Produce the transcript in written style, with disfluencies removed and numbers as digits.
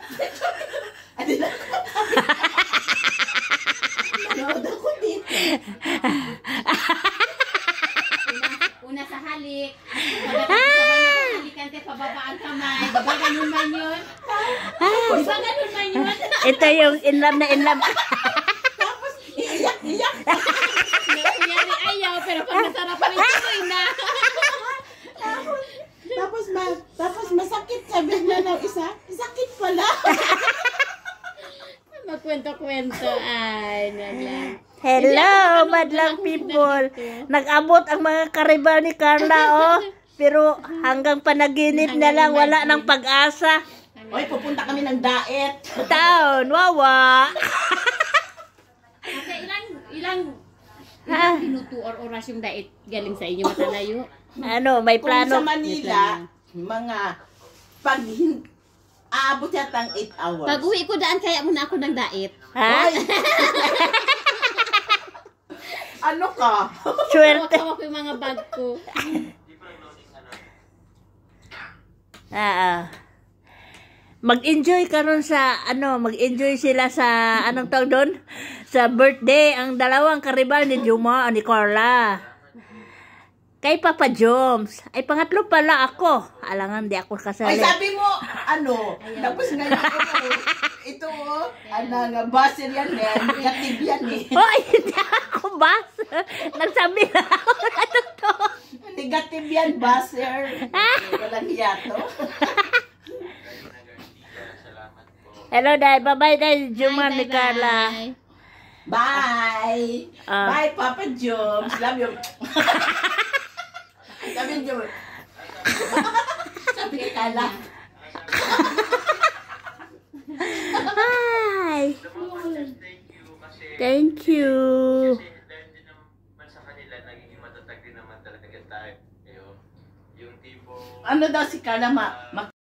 Adi na ko. Nanood ako dito. Una sa halik. Halikan te pababa ang kamay. Baba ganun man yun. Baba ganun man yun. Ito yung in love na in love. Tapos, iiyak. Nangyari ayaw, pero pag nasarapan ito, na. Tapos masakit, sabi na ng isa. Sakit pala. Magkwento-kwento. Ay, naglang. Hello, madlang people. Nag-abot ang mga karibal ni Carla, oh. Pero hanggang panaginip na lang, wala ng pag-asa. Oy, pupunta kami ng daet. Town, wawa. Kasi ilang minuto or oras yung diet galing sa inyo matalayo? Ano, may Kung plano. sa Manila, mga pag aabot yata ang 8 hours. Pag uwi ko daan, kaya muna ako ng diet. Ha? Oy. Ano ka? Swerte. Hawak ko yung mga bag ko. Mag-enjoy ka ron sa, mag-enjoy sila sa, anong tawag doon? Sa birthday, ang dalawang karibal ni Juma o ni Carla. Kay Papa Joms. Ay, pangatlo pala ako. Alangan, di ako kasali. Ay, sabi mo, tapos ngayon ito, nga, baser yan, negative yan eh. Hoy, hindi ako bas. Nagsabi na ako na totoo. Negative yan, baser. Walang hiyato. Hello, Day. Bye-bye, Day. Juma ni Carla. Bye! Bye, Papa Joms. Love you. Sabi niyo. Sabi ni Carla. Hi. Thank you. Kasi naman sa kanila, nagiging matatag din naman talaga tayo. Yung tipo... Ano daw si Carla